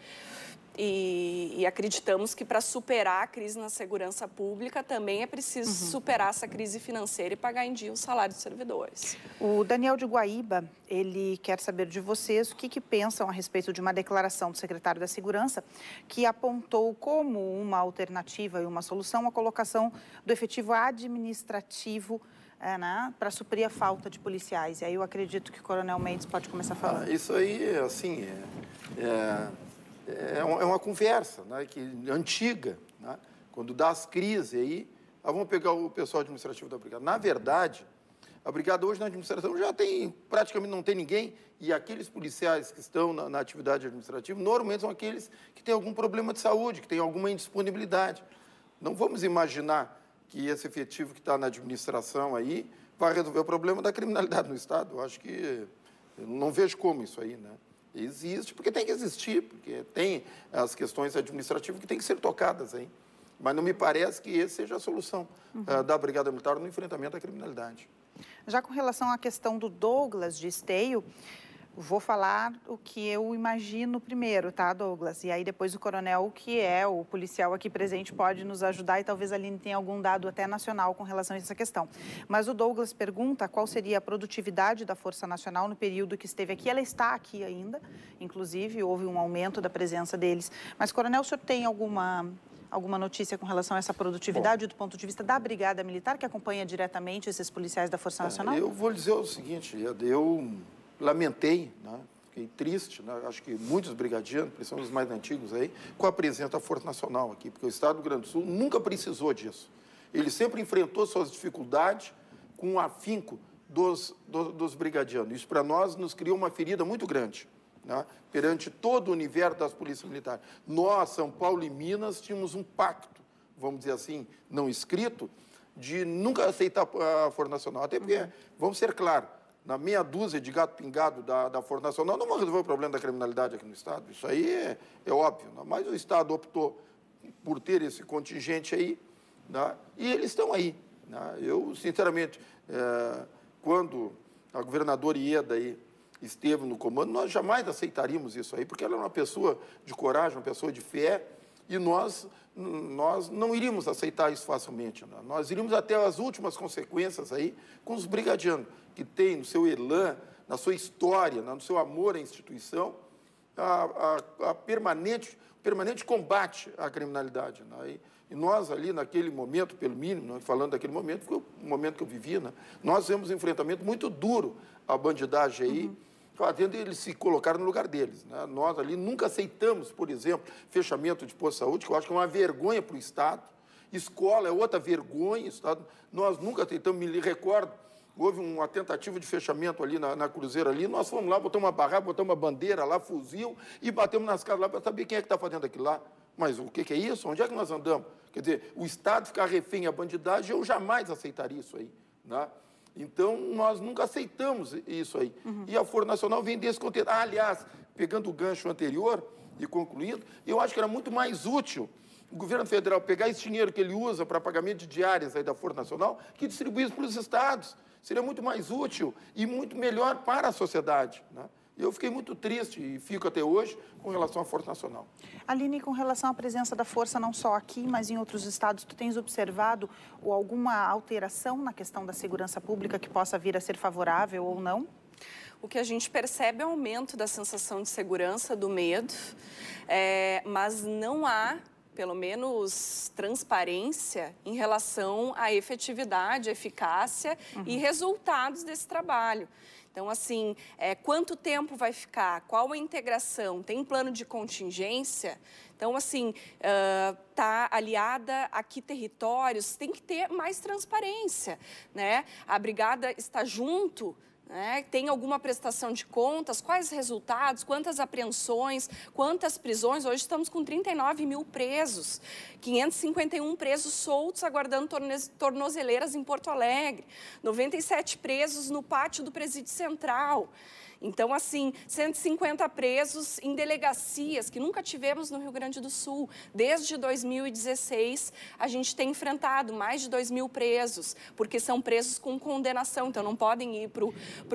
e, e acreditamos que para superar a crise na segurança pública também é preciso uhum. superar essa crise financeira e pagar em dia o salário dos servidores. O Daniel de Guaíba, ele quer saber de vocês o que, que pensam a respeito de uma declaração do secretário da Segurança que apontou como uma alternativa e uma solução a colocação do efetivo administrativo é, né, para suprir a falta de policiais. E aí eu acredito que o Coronel Mendes pode começar falando. Ah, isso aí, assim, é... é... É uma conversa, né, que, antiga, né, quando dá as crises aí, ah, vamos pegar o pessoal administrativo da Brigada. Na verdade, a Brigada hoje na administração já tem, praticamente não tem ninguém, e aqueles policiais que estão na, na atividade administrativa, normalmente são aqueles que têm algum problema de saúde, que têm alguma indisponibilidade. Não vamos imaginar que esse efetivo que está na administração aí vai resolver o problema da criminalidade no Estado. Eu acho que, eu não vejo como isso aí, né? Existe, porque tem que existir, porque tem as questões administrativas que têm que ser tocadas aí. Mas não me parece que essa seja a solução uhum. uh, da Brigada Militar no enfrentamento à criminalidade. Já com relação à questão do Douglas de Esteio, Vou falar o que eu imagino primeiro, tá, Douglas? E aí depois o coronel, que é o policial aqui presente, pode nos ajudar e talvez a Aline tenha algum dado até nacional com relação a essa questão. Mas o Douglas pergunta qual seria a produtividade da Força Nacional no período que esteve aqui. Ela está aqui ainda, inclusive houve um aumento da presença deles. Mas, coronel, o senhor tem alguma... alguma notícia com relação a essa produtividade? Bom, do ponto de vista da Brigada Militar, que acompanha diretamente esses policiais da Força Nacional? Eu vou dizer o seguinte, eu lamentei, né? Fiquei triste, né? Acho que muitos brigadianos, principalmente os mais antigos aí, com a presença da Força Nacional aqui, porque o Estado do Rio Grande do Sul nunca precisou disso. Ele sempre enfrentou suas dificuldades com o afinco dos, dos, dos brigadianos. Isso, para nós, nos criou uma ferida muito grande, né? Perante todo o universo das polícias militares. Nós, São Paulo e Minas, tínhamos um pacto, vamos dizer assim, não escrito, de nunca aceitar a Força Nacional. Até porque, vamos ser claros, na meia dúzia de gato pingado da, da Força Nacional, não vão resolver o problema da criminalidade aqui no Estado. Isso aí é, é óbvio, né? Mas o Estado optou por ter esse contingente aí, né? E eles estão aí, né? Eu, sinceramente, é, quando a governadora Ieda aí esteve no comando, nós jamais aceitaríamos isso aí, porque ela é uma pessoa de coragem, uma pessoa de fé, e nós, nós não iríamos aceitar isso facilmente, né? Nós iríamos até as últimas consequências aí com os brigadianos, que têm no seu elan, na sua história, no seu amor à instituição, a, a, a permanente, permanente combate à criminalidade, né? E, e nós ali, naquele momento, pelo mínimo, né, falando daquele momento, foi o momento que eu vivi, né, nós temos um enfrentamento muito duro à bandidagem aí, uhum, fazendo eles se colocar no lugar deles, né? Nós ali nunca aceitamos, por exemplo, fechamento de posto de saúde, que eu acho que é uma vergonha para o Estado. Escola é outra vergonha, Estado. Nós nunca aceitamos, me recordo, houve uma tentativa de fechamento ali na, na Cruzeiro ali, nós fomos lá, botamos uma barraca, botamos uma bandeira lá, fuzil, e batemos nas casas lá para saber quem é que está fazendo aquilo lá. Mas o que, que é isso? Onde é que nós andamos? Quer dizer, o Estado ficar refém à bandidagem, eu jamais aceitaria isso aí, né? Então, nós nunca aceitamos isso aí. Uhum. E a Força Nacional vem desse contexto. Ah, aliás, pegando o gancho anterior e concluindo, eu acho que era muito mais útil o governo federal pegar esse dinheiro que ele usa para pagamento de diárias aí da Força Nacional, que distribuir isso para os estados. Seria muito mais útil e muito melhor para a sociedade, né? Eu fiquei muito triste e fico até hoje com relação à Força Nacional. Aline, com relação à presença da Força, não só aqui, mas em outros estados, tu tens observado ou alguma alteração na questão da segurança pública que possa vir a ser favorável ou não? O que a gente percebe é o aumento da sensação de segurança, do medo, é, mas não há, pelo menos, transparência em relação à efetividade, eficácia, uhum, e resultados desse trabalho. Então, assim, é, quanto tempo vai ficar? Qual a integração? Tem plano de contingência? Então, assim, está uh, aliada a que territórios? Tem que ter mais transparência, né? A brigada está junto, né? Tem alguma prestação de contas? Quais resultados? Quantas apreensões? Quantas prisões? Hoje estamos com trinta e nove mil presos, quinhentos e cinquenta e um presos soltos aguardando tornozeleiras em Porto Alegre, noventa e sete presos no pátio do Presídio Central. Então, assim, cento e cinquenta presos em delegacias, que nunca tivemos no Rio Grande do Sul. Desde dois mil e dezesseis, a gente tem enfrentado mais de dois mil presos, porque são presos com condenação, então não podem ir para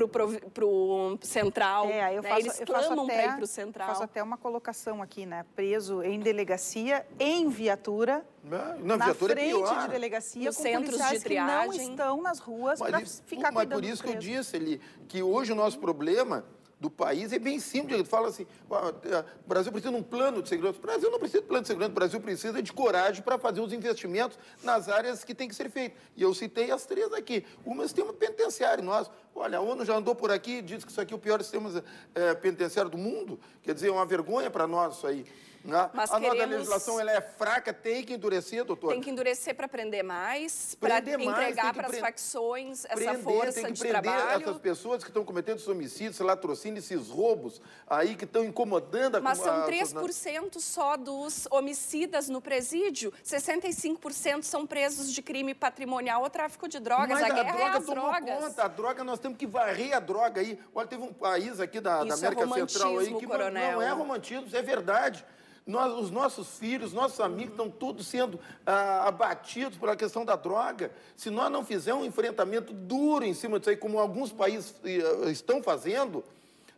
o central. É, eu né? faço, Eles eu clamam para ir para o central. central. Faço até uma colocação aqui, né? Preso em delegacia, em viatura, não, na viatura frente é pior. de delegacia, Nos com centros policiais de triagem. que não estão nas ruas para ficar Mas cuidando por isso dos que eu presos. disse ali, que hoje o nosso problema do país é bem simples. Ele fala assim, o Brasil precisa de um plano de segurança. O Brasil não precisa de plano de segurança, o Brasil precisa de coragem para fazer os investimentos nas áreas que tem que ser feitos. E eu citei as três aqui. Uma é o sistema penitenciário. Nós, olha, a ONU já andou por aqui e disse que isso aqui é o pior sistema é, penitenciário do mundo. Quer dizer, é uma vergonha para nós isso aí. Mas a queremos... nossa legislação ela é fraca, tem que endurecer, doutor. Tem que endurecer para prender mais, para entregar para as pre... facções essa prender, força tem que de prender trabalho. essas pessoas que estão cometendo esses homicídios, esse latrocínio, esses roubos aí que estão incomodando a Mas são a, três por cento só dos homicidas no presídio, sessenta e cinco por cento são presos de crime patrimonial ou tráfico de drogas. Mas a, a guerra droga é as tomou drogas. conta, a droga, nós temos que varrer a droga aí. Olha, teve um país aqui da, da América é Central aí que coronel. não é romantismo, isso é verdade. Nós, os nossos filhos, nossos amigos estão todos sendo ah, abatidos pela questão da droga. Se nós não fizermos um enfrentamento duro em cima disso aí, como alguns países uh, estão fazendo,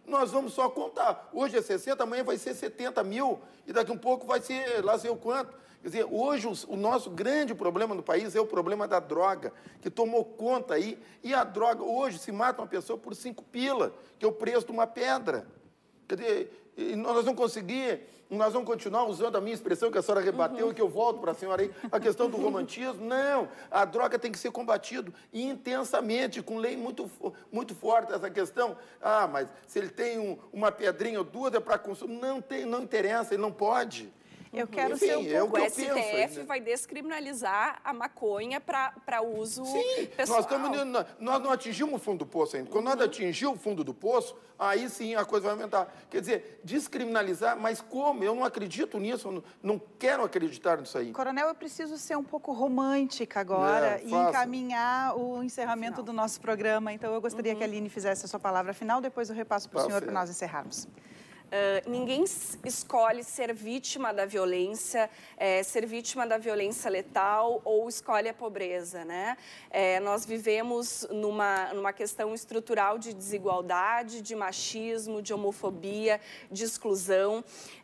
nós vamos só contar. Hoje é sessenta, amanhã vai ser setenta mil, e daqui um pouco vai ser lá sei o quanto. Quer dizer, hoje o, o nosso grande problema no país é o problema da droga, que tomou conta aí, e a droga, hoje, se mata uma pessoa por cinco pila, que é o preço de uma pedra. Quer dizer, e nós vamos conseguir, nós vamos continuar usando a minha expressão que a senhora rebateu uhum. e que eu volto para a senhora aí, a questão do romantismo. Não, a droga tem que ser combatido intensamente, com lei muito, muito forte essa questão. Ah, mas se ele tem um, uma pedrinha ou duas é para consumo. Não, tem, não interessa, ele não pode. Eu quero Enfim, ser um pouco... é o, que o eu S T F penso, vai descriminalizar a maconha para uso Sim, pessoal. Nós, estamos, nós não atingimos o fundo do poço ainda. Quando uhum. nós atingimos o fundo do poço, aí sim a coisa vai aumentar. Quer dizer, descriminalizar, mas como? Eu não acredito nisso, eu não, não quero acreditar nisso aí. Coronel, eu preciso ser um pouco romântica agora é, e encaminhar o encerramento Final. do nosso programa. Então, eu gostaria uhum. que a Aline fizesse a sua palavra final, depois eu repasso para o tá senhor para nós encerrarmos. Uh, ninguém escolhe ser vítima da violência, é, ser vítima da violência letal ou escolhe a pobreza, né? É, nós vivemos numa, numa questão estrutural de desigualdade, de machismo, de homofobia, de exclusão.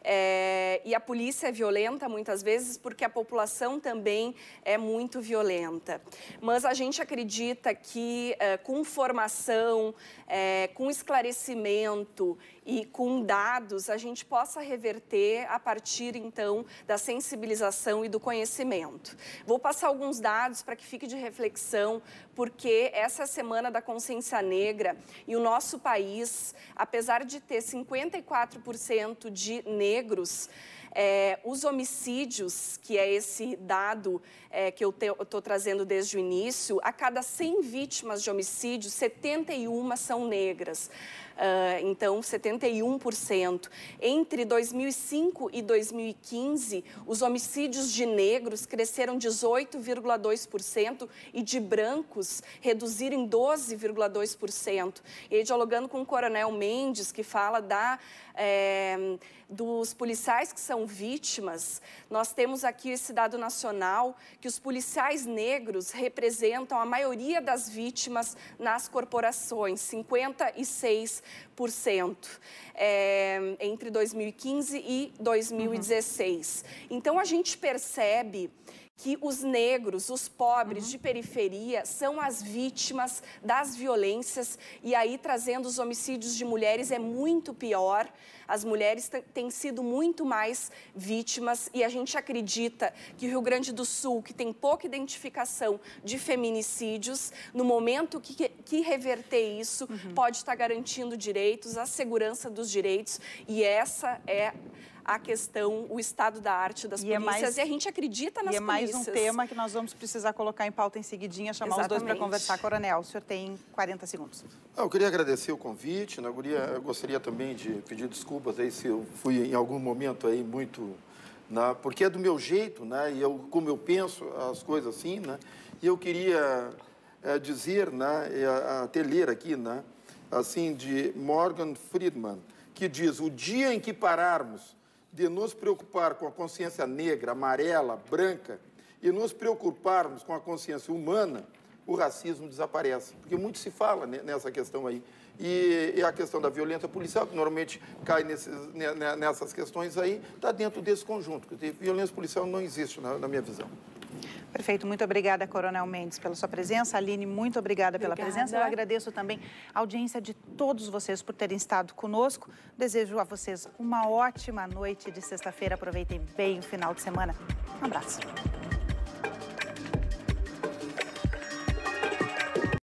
É, e a polícia é violenta muitas vezes porque a população também é muito violenta. Mas a gente acredita que uh, com formação, é, com esclarecimento e com dados, a gente possa reverter a partir, então, da sensibilização e do conhecimento. Vou passar alguns dados para que fique de reflexão, porque essa é a Semana da Consciência Negra e o nosso país, apesar de ter cinquenta e quatro por cento de negros, É, os homicídios, que é esse dado é, que eu estou trazendo desde o início, a cada cem vítimas de homicídio, setenta e uma são negras. Uh, então, setenta e um por cento. Entre dois mil e cinco e dois mil e quinze, os homicídios de negros cresceram dezoito vírgula dois por cento e de brancos reduziram em doze vírgula dois por cento. E aí, dialogando com o Coronel Mendes, que fala da... É, dos policiais que são vítimas, nós temos aqui esse dado nacional que os policiais negros representam a maioria das vítimas nas corporações, cinquenta e seis por cento, é, entre dois mil e quinze e dois mil e dezesseis. Uhum. Então, a gente percebe que os negros, os pobres uhum. de periferia, são as vítimas das violências, e aí trazendo os homicídios de mulheres é muito pior. As mulheres têm sido muito mais vítimas e a gente acredita que o Rio Grande do Sul, que tem pouca identificação de feminicídios, no momento que, que reverter isso, uhum. pode estar garantindo direitos, a segurança dos direitos, e essa é a questão, o estado da arte das e polícias, é mais, e a gente acredita nas polícias. E é polícias. mais um tema que nós vamos precisar colocar em pauta em seguidinha, chamar Exatamente. os dois para conversar. Coronel, o senhor tem quarenta segundos. Eu queria agradecer o convite, né? eu, queria, eu gostaria também de pedir desculpas aí se eu fui em algum momento aí muito... Né? Porque é do meu jeito, né? e eu, como eu penso as coisas assim, né? e eu queria é, dizer, né? e até ler aqui, né? assim, de Morgan Friedman, que diz, o dia em que pararmos de nos preocupar com a consciência negra, amarela, branca, e nos preocuparmos com a consciência humana, o racismo desaparece. Porque muito se fala nessa questão aí. E, e a questão da violência policial, que normalmente cai nesses, nessas questões aí, está dentro desse conjunto. Porque violência policial não existe, na, na minha visão. Perfeito. Muito obrigada, Coronel Mendes, pela sua presença. Aline, muito obrigada pela obrigada. presença. Eu agradeço também a audiência de todos vocês por terem estado conosco. Desejo a vocês uma ótima noite de sexta-feira. Aproveitem bem o final de semana. Um abraço.